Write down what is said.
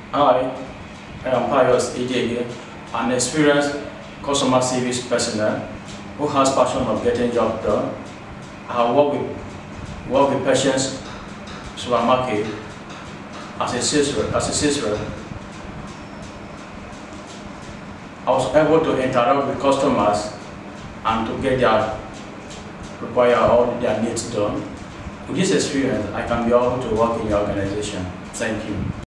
Hi, I am Pius Ejege, an experienced customer service personnel who has passion of getting job done. I work with Patience Supermarket as a sales rep. I was able to interact with customers and to get all their needs done. With this experience, I can be able to work in your organization. Thank you.